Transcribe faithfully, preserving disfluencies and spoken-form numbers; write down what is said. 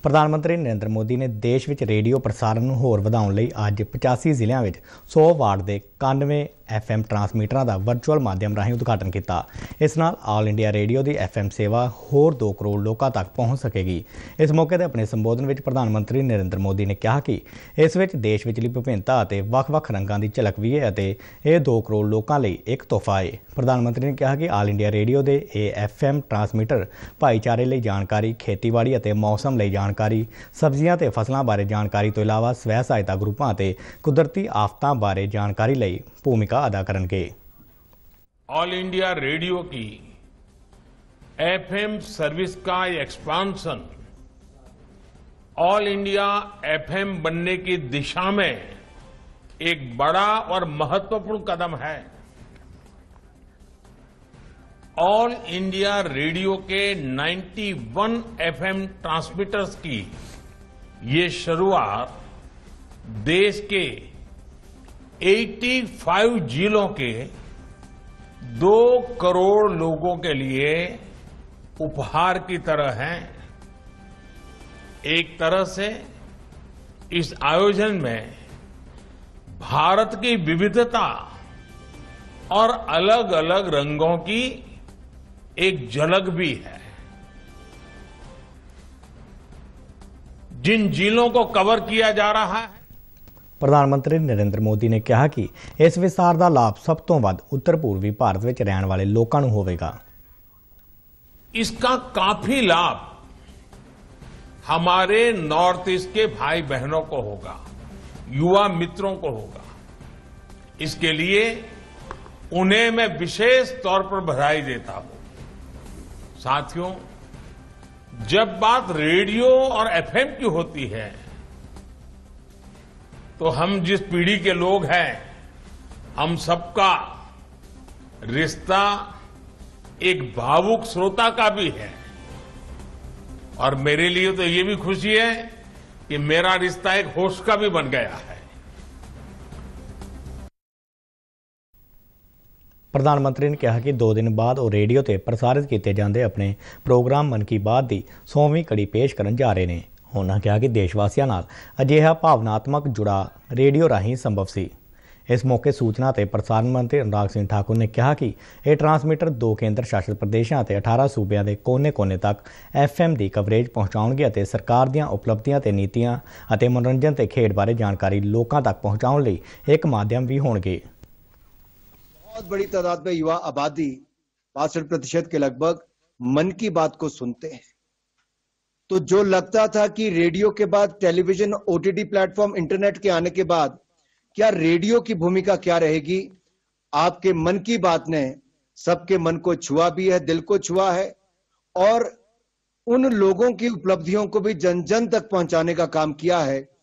ਪ੍ਰਧਾਨ ਮੰਤਰੀ ਨਰਿੰਦਰ ਮੋਦੀ ਨੇ ਦੇਸ਼ ਵਿੱਚ ਰੇਡੀਓ ਪ੍ਰਸਾਰਣ ਨੂੰ ਹੋਰ ਵਧਾਉਣ ਲਈ ਅੱਜ ਪਚਾਸੀ ਜ਼ਿਲ੍ਹਿਆਂ ਵਿੱਚ ਸੌ ਵਾਟ ਦੇ ਇਕਾਨਵੇਂ ਐਫ ਐਮ ਟਰਾਂਸਮੀਟਰਾਂ ਦਾ ਵਰਚੁਅਲ ਮਾਧਿਅਮ ਰਾਹੀਂ ਉਦਘਾਟਨ ਕੀਤਾ। ਇਸ ਨਾਲ ਆਲ ਇੰਡੀਆ ਰੇਡੀਓ ਦੀ ਐਫ ਐਮ ਸੇਵਾ ਹੋਰ ਦੋ ਕਰੋੜ ਲੋਕਾਂ ਤੱਕ ਪਹੁੰਚ ਸਕੇਗੀ। ਇਸ ਮੌਕੇ ਤੇ ਆਪਣੇ ਸੰਬੋਧਨ ਵਿੱਚ ਪ੍ਰਧਾਨ ਮੰਤਰੀ ਨਰਿੰਦਰ ਮੋਦੀ ਨੇ ਕਿਹਾ ਕਿ ਇਸ ਵਿੱਚ ਦੇਸ਼ ਵਿਚਲੀ ਵਿਭਿੰਨਤਾ ਅਤੇ ਵੱਖ-ਵੱਖ ਰੰਗਾਂ ਦੀ ਝਲਕ ਵੀ ਹੈ ਅਤੇ ਇਹ ਦੋ ਕਰੋੜ ਲੋਕਾਂ ਲਈ ਇੱਕ ਤੋਹਫਾ ਹੈ। ਪ੍ਰਧਾਨ ਮੰਤਰੀ ਨੇ ਕਿਹਾ ਕਿ ਆਲ ਇੰਡੀਆ ਰੇਡੀਓ ਦੇ ਇਹ ਐਫ ਐਮ ਟਰਾਂਸਮੀਟਰ ਭਾਈਚਾਰੇ ਲਈ ਜਾਣਕਾਰੀ, ਖੇਤੀਬਾੜੀ ਅਤੇ ਮੌਸਮ ਲਈ ਜਾਣਕਾਰੀ, ਸਬਜ਼ੀਆਂ ਤੇ ਫਸਲਾਂ ਬਾਰੇ ਜਾਣਕਾਰੀ ਤੋਂ ਇਲਾਵਾ ਸਵੈ ਸਹਾਇਤਾ ਗਰੁੱਪਾਂ ਅਤੇ ਕੁਦਰਤੀ ਆਫਤਾਂ ਬਾਰੇ ਜਾਣਕਾਰੀ ਲਈ भूमिका अदा करेंगे। ऑल इंडिया रेडियो की एफ एम सर्विस का expansion All India F M बनने की दिशा में एक बड़ा और महत्वपूर्ण कदम है। ऑल इंडिया रेडियो के इक्यानवे एफ एम ट्रांसमीटर्स की ये शुरुआत देश के पचासी जिलों के दो करोड़ लोगों के लिए उपहार की तरह है। एक तरह से इस आयोजन में भारत की विविधता और अलग अलग रंगों की एक झलक भी है। जिन जिलों को कवर किया जा रहा है, ਪ੍ਰਧਾਨ ਮੰਤਰੀ ਨਰਿੰਦਰ ਮੋਦੀ ਨੇ ਕਿਹਾ ਕਿ ਇਸ ਵਿਸਥਾਰ ਦਾ ਲਾਭ ਸਭ ਤੋਂ ਵੱਧ ਉੱਤਰ ਪੂਰਬੀ ਭਾਰਤ ਵਿੱਚ ਰਹਿਣ ਵਾਲੇ ਲੋਕਾਂ ਨੂੰ ਹੋਵੇਗਾ। इसका काफी लाभ हमारे नॉर्थ ईस्ट के भाई बहनों को होगा, युवा मित्रों को होगा। इसके लिए उन्हें मैं विशेष तौर पर बधाई देता हूं। साथियों, जब बात रेडियो और एफ एम की होती है तो हम जिस पीढ़ी के लोग हैं, हम सबका रिश्ता एक भावुक श्रोता का भी है। और मेरे लिए तो ये भी खुशी है कि मेरा रिश्ता एक होस्ट का भी बन गया है। ਪ੍ਰਧਾਨ ਮੰਤਰੀ ਨੇ ਕਿਹਾ ਕਿ ਦੋ ਦਿਨ ਬਾਅਦ ਉਹ ਰੇਡੀਓ ਤੇ ਪ੍ਰਸਾਰਿਤ ਕੀਤੇ ਜਾਂਦੇ ਆਪਣੇ ਪ੍ਰੋਗਰਾਮ ਮਨ ਕੀ ਬਾਤ ਦੀ ਸੌਵੀਂ ਕੜੀ ਪੇਸ਼ ਕਰਨ ਜਾ ਰਹੇ ਨੇ। ਉਹਨਾਂ ਕਿਹਾ ਕਿ ਦੇਸ਼ ਵਾਸੀਆਂ ਨਾਲ ਅਜਿਹਾ ਭਾਵਨਾਤਮਕ ਜੁੜਾ ਰੇਡੀਓ ਰਾਹੀਂ ਸੰਭਵ ਸੀ। ਇਸ ਮੌਕੇ ਸੂਚਨਾ ਤੇ ਪ੍ਰਸਾਰਣ ਮੰਤਰੀ ਅਨੁਰਾਗ ਸਿੰਘ ਠਾਕੁਰ ਨੇ ਕਿਹਾ ਕਿ ਇਹ ਟਰਾਂਸਮੀਟਰ ਦੋ ਕੇਂਦਰ ਸ਼ਾਸਿਤ ਪ੍ਰਦੇਸ਼ਾਂ ਅਤੇ ਅਠਾਰਾਂ ਸੂਬਿਆਂ ਦੇ ਕੋਨੇ-ਕੋਨੇ ਤੱਕ ਐਫ ਐਮ ਦੀ ਕਵਰੇਜ ਪਹੁੰਚਾਉਣਗੇ ਅਤੇ ਸਰਕਾਰ ਦੀਆਂ ਉਪਲਬਧੀਆਂ ਤੇ ਨੀਤੀਆਂ ਅਤੇ ਮਨੋਰੰਜਨ ਤੇ ਖੇਡ ਬਾਰੇ ਜਾਣਕਾਰੀ ਲੋਕਾਂ ਤੱਕ ਪਹੁੰਚਾਉਣ ਲਈ ਇੱਕ ਮਾਧਿਅਮ ਵੀ ਹੋਣਗੇ। बहुत बड़ी तादाद में युवा आबादी बासठ प्रतिशत के लगभग मन की बात को सुनते हैं। तो जो लगता था कि रेडियो के बाद टेलीविजन, ओटीटी प्लेटफॉर्म, इंटरनेट के आने के बाद क्या रेडियो की भूमिका क्या रहेगी, आपके मन की बात ने सबके मन को छुआ भी है, दिल को छुआ है और उन लोगों की उपलब्धियों को भी जन जन तक पहुंचाने का काम किया है